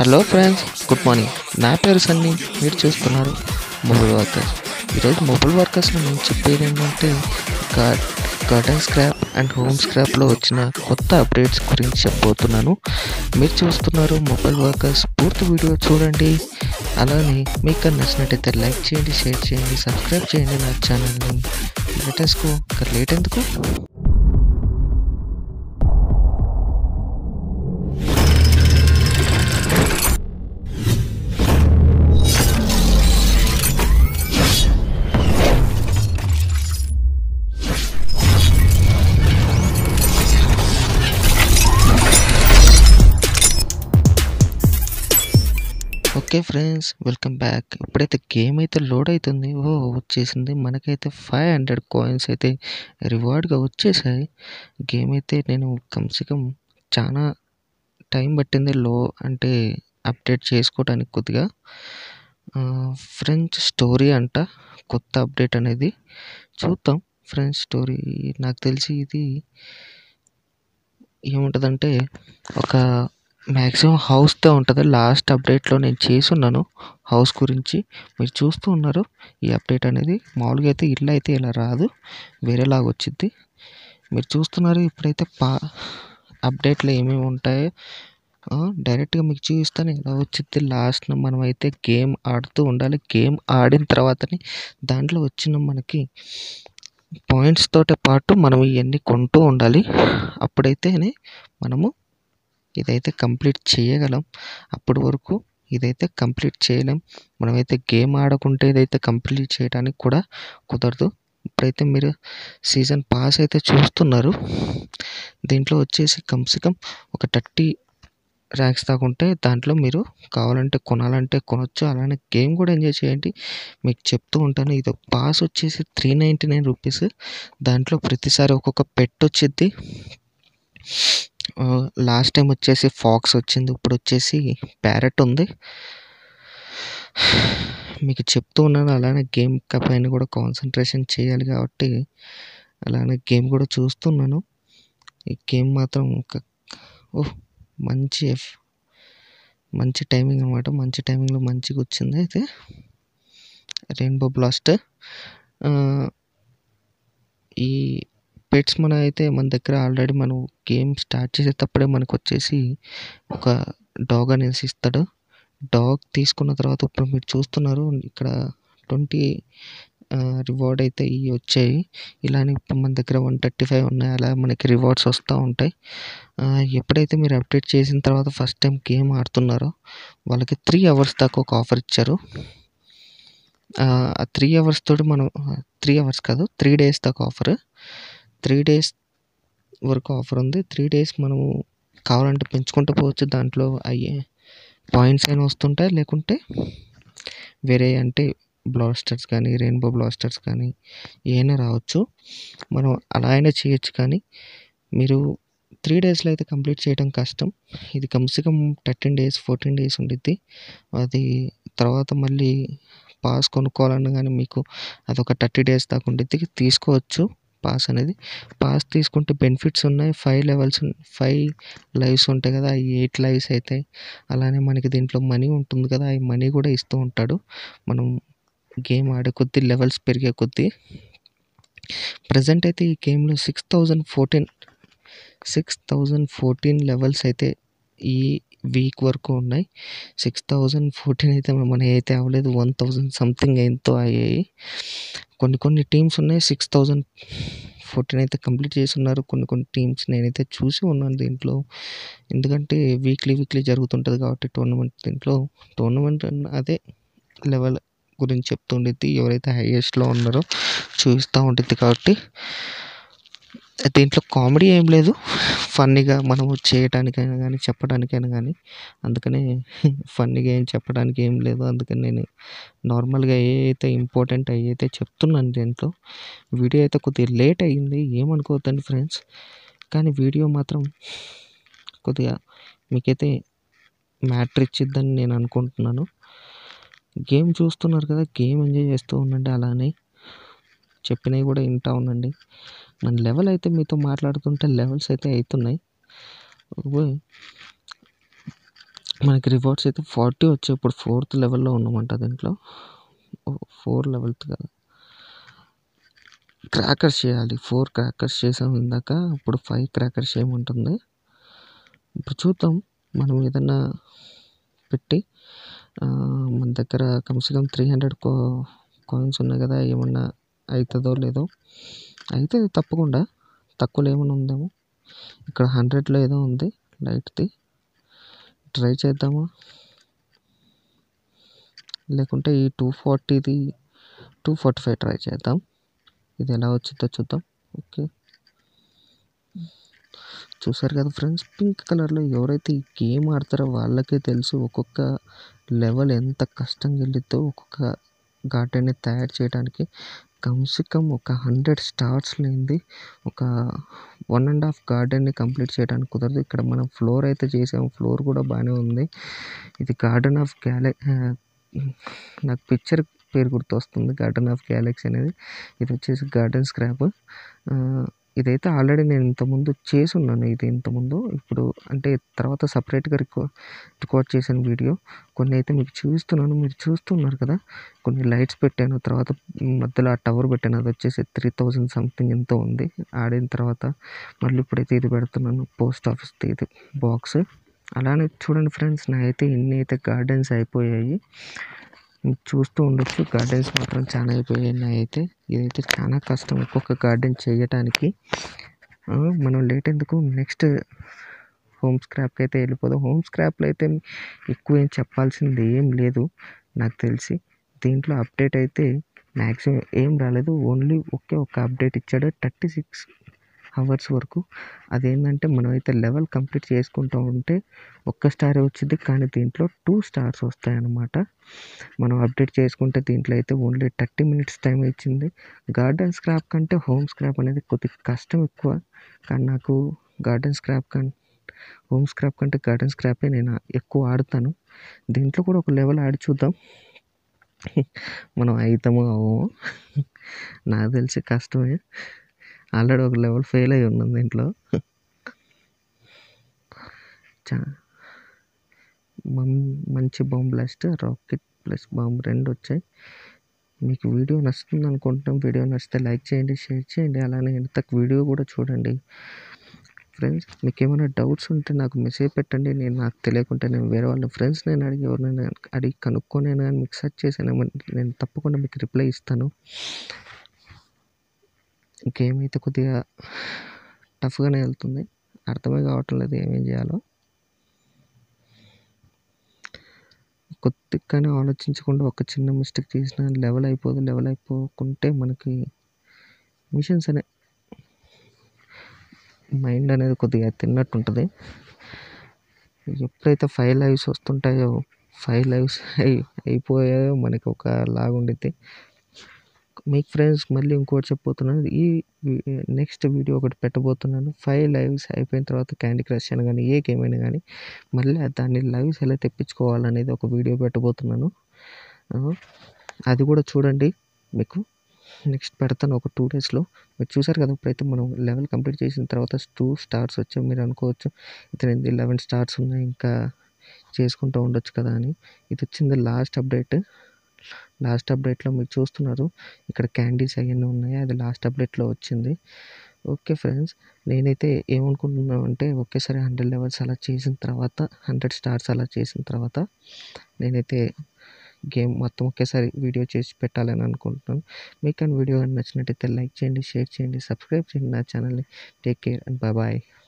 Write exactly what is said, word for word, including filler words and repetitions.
Hello friends, good morning. నా పేరు సన్నీ. మీరు చూస్తున్నారు మొబైల్ వర్కర్స్. ఈరోజు మొబైల్ వర్కర్స్లో నేను చెప్పేది ఏంటంటే గార్డెన్ స్క్రాప్ అండ్ హోమ్ స్క్రాప్లో వచ్చిన కొత్త అప్డేట్స్ గురించి చెప్పబోతున్నాను. మీరు చూస్తున్నారు మొబైల్ వర్కర్స్. పూర్తి వీడియో చూడండి. అలానే మీకు నచ్చినట్టయితే లైక్ చేయండి, షేర్ చేయండి, సబ్స్క్రైబ్ చేయండి నా ఛానల్ని. లేటెస్ట్కు ఇంకా లేట్ ఎందుకు. Okay friends, welcome back. ఇప్పుడైతే గేమ్ అయితే లోడ్ అవుతుంది. ఓ వచ్చేసింది. మనకైతే ఫైవ్ హండ్రెడ్ కాయిన్స్ అయితే రివార్డ్గా వచ్చేసాయి. గేమ్ అయితే నేను కమ్సే కమ్ చాలా టైం పట్టింది లో అంటే అప్డేట్ చేసుకోవడానికి. కొద్దిగా ఫ్రెంచ్ స్టోరీ అంట కొత్త అప్డేట్ అనేది. చూద్దాం. ఫ్రెంచ్ స్టోరీ నాకు తెలిసి ఇది ఏముంటుందంటే ఒక మ్యాక్సిమం హౌస్తో ఉంటుంది. లాస్ట్ అప్డేట్లో నేను చేసున్నాను హౌస్ గురించి. మీరు చూస్తూ ఉన్నారు ఈ అప్డేట్ అనేది. మామూలుగా అయితే ఇల్లు అయితే ఇలా రాదు, వేరేలాగా వచ్చింది. మీరు చూస్తున్నారు. ఇప్పుడైతే పా అప్డేట్లో ఏమేమి ఉంటాయో డైరెక్ట్గా మీకు చూపిస్తాను ఎలా వచ్చింది. లాస్ట్ మనం అయితే గేమ్ ఆడుతూ ఉండాలి. గేమ్ ఆడిన తర్వాతనే దాంట్లో వచ్చిన మనకి పాయింట్స్ తోటి పాటు మనం ఇవన్నీ కొంటూ ఉండాలి. అప్పుడైతేనే మనము ఇదైతే కంప్లీట్ చేయగలం. అప్పటి వరకు ఇదైతే కంప్లీట్ చేయలేం. మనమైతే గేమ్ ఆడకుంటే ఇదైతే కంప్లీట్ చేయడానికి కూడా కుదరదు. ఇప్పుడైతే మీరు సీజన్ పాస్ అయితే చూస్తున్నారు. దీంట్లో వచ్చేసి కమ్సే కమ్ ఒక థర్టీ ర్యాంక్స్ దాకా ఉంటే దాంట్లో మీరు కావాలంటే కొనాలంటే కొనొచ్చు. అలానే గేమ్ కూడా ఎంజాయ్ చేయండి. మీకు చెప్తూ ఉంటాను. ఇది పాస్ వచ్చేసి త్రీ నైంటీ నైన్ రూపీస్. దాంట్లో ప్రతిసారి ఒక్కొక్క పెట్ వచ్చింది. లాస్ట్ టైం వచ్చేసి ఫాక్స్ వచ్చింది. ఇప్పుడు వచ్చేసి ప్యారెట్ ఉంది. మీకు చెప్తూ ఉన్నాను. అలానే గేమ్ పైన కూడా కాన్సన్ట్రేషన్ చేయాలి కాబట్టి అలానే గేమ్ కూడా చూస్తున్నాను. ఈ గేమ్ మాత్రం ఒక ఓహ్ మంచి మంచి టైమింగ్ అనమాట. మంచి టైమింగ్లో మంచిగా వచ్చింది. అయితే రెయిన్బో బ్లాస్ట్ ఈ పెట్స్ మన అయితే మన దగ్గర ఆల్రెడీ మనం గేమ్ స్టార్ట్ చేసేటప్పుడే మనకు వచ్చేసి ఒక డాగ్ అనేసి ఇస్తాడు. డాగ్ తీసుకున్న తర్వాత ఇప్పుడు మీరు చూస్తున్నారు ఇక్కడ ట్వంటీ రివార్డ్ అయితే ఇవి వచ్చాయి. ఇలానే ఇప్పుడు మన దగ్గర వన్ థర్టీ ఫైవ్ ఉన్నాయి. అలా మనకి రివార్డ్స్ వస్తూ ఉంటాయి. ఎప్పుడైతే మీరు అప్డేట్ చేసిన తర్వాత ఫస్ట్ టైం గేమ్ ఆడుతున్నారో వాళ్ళకి త్రీ అవర్స్ దాకా ఒక ఆఫర్ ఇచ్చారు. ఆ త్రీ అవర్స్ తోటి మనం త్రీ అవర్స్ కాదు త్రీ డేస్ దాకా ఆఫర్. త్రీ డేస్ వరకు ఆఫర్ ఉంది. త్రీ డేస్ మనము కావాలంటే పెంచుకుంటూ పోవచ్చు. దాంట్లో అయ్యే పాయింట్స్ అయినా వస్తుంటాయి. లేకుంటే వేరే అంటే బ్లాస్టర్స్ కానీ రెయిన్బో బ్లాస్టర్స్ కానీ ఏమైనా రావచ్చు. మనం అలా అయినా చేయొచ్చు. కానీ మీరు త్రీ డేస్లో అయితే కంప్లీట్ చేయడం కష్టం. ఇది కమ్సే కమ్ థర్టీన్ డేస్ ఫోర్టీన్ డేస్ ఉండిద్ది. అది తర్వాత మళ్ళీ పాస్ కొనుక్కోవాలన్నా కానీ మీకు అదొక థర్టీ డేస్ దాకా ఉండిద్ది. తీసుకోవచ్చు పాస్ అనేది. పాస్ తీసుకుంటే బెనిఫిట్స్ ఉన్నాయి. ఫైవ్ లెవెల్స్ ఫైవ్ లైవ్స్ ఉంటాయి కదా, అవి ఎయిట్ లైవ్స్ అవుతాయి. అలానే మనకి దీంట్లో మనీ ఉంటుంది కదా, ఆ మనీ కూడా ఇస్తూ ఉంటాడు. మనం గేమ్ ఆడే కొద్దీ లెవెల్స్ పెరిగే కొద్దీ. ప్రజెంట్ అయితే ఈ గేమ్లో six thousand fourteen six thousand fourteen levels అయితే ఈ వీక్ వరకు ఉన్నాయి. సిక్స్ థౌజండ్ ఫోర్టీన్ అయితే మన అయితే అవ్వలేదు. వన్ థౌజండ్ సంథింగ్ ఎంతో అయ్యాయి. కొన్ని కొన్ని టీమ్స్ ఉన్నాయి సిక్స్ థౌజండ్ ఫోర్టీన్ అయితే కంప్లీట్ చేసి ఉన్నారు. కొన్ని కొన్ని టీమ్స్ నేనైతే చూసి ఉన్నాను దీంట్లో. ఎందుకంటే వీక్లీ వీక్లీ జరుగుతుంటుంది కాబట్టి టోర్నమెంట్. దీంట్లో టోర్నమెంట్ అదే లెవెల్ గురించి చెప్తుండిద్ది. ఎవరైతే హైయెస్ట్లో ఉన్నారో చూపిస్తూ ఉంటుంది కాబట్టి దీంట్లో కామెడీ ఏం లేదు. ఫన్నీగా మనము చేయడానికైనా కానీ చెప్పడానికైనా కానీ. అందుకనే ఫన్నీగా ఏం చెప్పడానికి ఏం లేదు. అందుకని నేను నార్మల్గా ఏ అయితే ఇంపార్టెంట్ అవి అయితే చెప్తున్నాను. దీంట్లో వీడియో అయితే కొద్దిగా లేట్ అయ్యింది, ఏమనుకోవద్దండి ఫ్రెండ్స్. కానీ వీడియో మాత్రం కొద్దిగా మీకైతే మ్యాటర్ ఇచ్చిద్దని నేను అనుకుంటున్నాను. గేమ్ చూస్తున్నారు కదా, గేమ్ ఎంజాయ్ చేస్తూ ఉండండి. అలానే చెప్పినవి కూడా వింటూ ఉండండి. మన లెవెల్ అయితే మీతో మాట్లాడుతుంటే లెవెల్స్ అయితే అవుతున్నాయి. మనకి రివార్డ్స్ అయితే ఫార్టీ వచ్చాయి. ఇప్పుడు ఫోర్త్ లెవెల్‌లో ఉన్నామంట దీంట్లో. ఓహ్! ఫోర్ లెవెల్త్ కాదు. క్రాకర్స్ చేయాలి. ఫోర్ క్రాకర్స్ చేసాం ఇందాక. ఇప్పుడు ఫైవ్ క్రాకర్స్ చేయమంటుంది. ఇప్పుడు చూద్దాం మనం ఏదన్నా పెట్టి ఆహ్, మన దగ్గర కమ్‌సే కమ్ త్రీ హండ్రెడ్ కో కాయిన్స్ ఉన్నాయి కదా! ఏమన్నా అయితదో లేదో. అయితది తప్పకుండా. తక్కువలో ఏమన్నా ఉందేమో. ఇక్కడ హండ్రెడ్‌లో ఏదో ఉంది లైట్‌ది. ట్రై చేద్దామా? లేకుంటే ఈ టూ ఫార్టీది టూ ఫార్టీ ఫైవ్ ట్రై చేద్దాం. ఇది ఎలా వచ్చిద్దో చూద్దాం. ఓకే. చూసారు కదా ఫ్రెండ్స్, పింక్ కలర్‌లో ఎవరైతే ఈ గేమ్ ఆడతారో వాళ్ళకే తెలుసు ఒక్కొక్క లెవెల్ ఎంత కష్టంగా వెళ్ళిద్దో. ఒక్కొక్క గార్డెన్‌ని తయారు చేయడానికి కమ్‌సే కమ్ ఒక హండ్రెడ్ స్టార్స్ లేనిది ఒక వన్ అండ్ హాఫ్ గార్డెన్‌ని కంప్లీట్ చేయడానికి కుదరదు. ఇక్కడ మనం ఫ్లోర్ అయితే చేసాము. ఫ్లోర్ కూడా బానే ఉంది. ఇది గార్డెన్ ఆఫ్ గ్యాలే ఆహ్, నాకు పిక్చర్ పేరు గుర్తొస్తుంది. గార్డెన్ ఆఫ్ గ్యాలక్సీ అనేది. ఇది వచ్చేసి గార్డెన్ స్క్రాప్. ఆహ్, ఇదైతే ఆల్రెడీ నేను ఇంతకుముందు చేసున్నాను. ఇది ఇంతకుముందు. ఇప్పుడు అంటే తర్వాత సెపరేట్‌గా రికా రికార్డ్ చేశాను వీడియో. కొన్ని అయితే మీకు చూపిస్తున్నాను. మీరు చూస్తున్నారు కదా! కొన్ని లైట్స్ పెట్టాను. తర్వాత మధ్యలో ఆ టవర్ పెట్టాను. అది వచ్చేసి త్రీ థౌసండ్ సంథింగ్ ఎంతో ఉంది. ఆడిన తర్వాత మళ్ళీ ఇప్పుడైతే ఇది పెడుతున్నాను. పోస్ట్ ఆఫీస్‌ది ఇది బాక్స్. అలానే చూడండి ఫ్రెండ్స్, నాయైతే ఇన్ని అయితే గార్డెన్స్ అయిపోయాయి. మీరు చూస్తూ ఉండొచ్చు. గార్డెన్స్ మాత్రం చాలా అయిపోయాయి నాయైతే. ఇదైతే చాలా కష్టం ఒక్కొక్క గార్డెన్ చేయటానికి. ఆ! మనం లేట్ ఎందుకు నెక్స్ట్ హోమ్ స్క్రాప్‌కి అయితే వెళ్ళిపోదాం. హోమ్ స్క్రాప్‌లో అయితే ఎక్కువ ఏం చెప్పాల్సింది ఏం లేదు నాకు తెలిసి. దీంట్లో అప్డేట్ అయితే మ్యాక్సిమం ఏం రాలేదు. ఓన్లీ ఒకే ఒక్క అప్డేట్ ఇచ్చాడు థర్టీ సిక్స్ అవర్స్ వరకు. అదేంటంటే మనమైతే లెవెల్ కంప్లీట్ చేసుకుంటూ ఉంటే ఒక్క స్టారే వచ్చిద్ది. కానీ దీంట్లో టూ స్టార్స్ వస్తాయన్నమాట. మనం అప్డేట్ చేసుకుంటే దీంట్లో అయితే ఓన్లీ థర్టీ మినిట్స్ టైం ఇచ్చింది. గార్డెన్ స్క్రాప్ కంటే హోమ్ స్క్రాప్ అనేది కొద్దిగా కష్టం ఎక్కువ. కానీ నాకు garden scrap cum home scrap కంటే గార్డెన్ స్క్రాపే నేను ఎక్కువ ఆడుతాను. దీంట్లో కూడా ఒక లెవెల్ ఆడి చూద్దాం. మనం అయితామో అవ్వమో నాకు తెలిసి కష్టమే. ఆల్రెడీ ఒక లెవెల్ ఫెయిల్ అయ్యి ఉన్నాను దీంట్లో. చా మం మంచి bomb blast, rocket plus bomb రెండు వచ్చాయి. మీకు వీడియో నచ్చుతుంది అనుకుంటున్నాం. వీడియో నచ్చితే లైక్ చేయండి, షేర్ చేయండి. అలానే ఇంతకు వీడియో కూడా చూడండి. ఫ్రెండ్స్, మీకేమైనా డౌట్స్ ఉంటే నాకు మెసేజ్ పెట్టండి. నేను నాకు తెలియకుంటే నేను వేరే వాళ్ళ ఫ్రెండ్స్ నేను అడిగి ఎవరినైనా అడిగి కనుక్కొనైనా కానీ మీకు సెర్చ్ చేసైనా నేను తప్పకుండా మీకు రిప్లై ఇస్తాను. గేమ్ అయితే కొద్దిగా టఫ్‌గానే వెళ్తుంది. అర్థమే కావటం లేదు ఏమేం చేయాలో. కొద్దిగానే ఆలోచించకుండా ఒక చిన్న మిస్టేక్ చేసినా లెవెల్ అయిపోదు. లెవెల్ అయిపోకుంటే మనకి మిషన్స్ అనే మైండ్ అనేది కొద్దిగా తిన్నట్టు ఉంటుంది. ఎప్పుడైతే ఫైవ్ లైవ్స్ వస్తుంటాయో ఫైవ్ లైవ్స్ అయి అయిపోయాయో మనకి ఒక లాగా ఉండిద్ది. మీకు ఫ్రెండ్స్ మళ్ళీ ఇంకోటి చెప్పబోతున్నాను. ఈ నెక్స్ట్ వీడియో ఒకటి పెట్టబోతున్నాను. ఫైవ్ లైవ్స్ అయిపోయిన తర్వాత క్యాండీ క్రష్ అయినా కానీ ఏ గేమ్ అయినా కానీ మళ్ళీ దాన్ని లైవ్స్ ఎలా తెప్పించుకోవాలనేది ఒక వీడియో పెట్టబోతున్నాను. అది కూడా చూడండి. మీకు నెక్స్ట్ పెడతాను ఒక టూ డేస్‌లో. మీరు చూసారు కదా! ఇప్పుడైతే మనం లెవెల్ కంప్లీట్ చేసిన తర్వాత టూ స్టార్స్ వచ్చాయి. మీరు అనుకోవచ్చు ఇతనిది లెవెన్ స్టార్స్ ఉన్నాయి. ఇంకా చేసుకుంటూ ఉండొచ్చు కదా అని. ఇది వచ్చింది లాస్ట్ అప్డేట్. లాస్ట్ అప్డేట్‌లో మీరు చూస్తున్నారు. ఇక్కడ క్యాండీస్ అయన్నీ ఉన్నాయి. అది లాస్ట్ అప్డేట్‌లో వచ్చింది. ఓకే ఫ్రెండ్స్, నేనైతే ఏమనుకుంటున్నాను అంటే ఒకేసారి హండ్రెడ్ లెవెల్స్ అలా చేసిన తర్వాత హండ్రెడ్ స్టార్స్ అలా చేసిన తర్వాత నేనైతే గేమ్ మొత్తం ఒకేసారి వీడియో చేసి పెట్టాలని అనుకుంటున్నాను. మీకు కానీ వీడియో కానీ నచ్చినట్టయితే లైక్ చేయండి, షేర్ చేయండి, సబ్స్క్రైబ్ చేయండి నా ఛానల్‌ని. Take care and bye bye.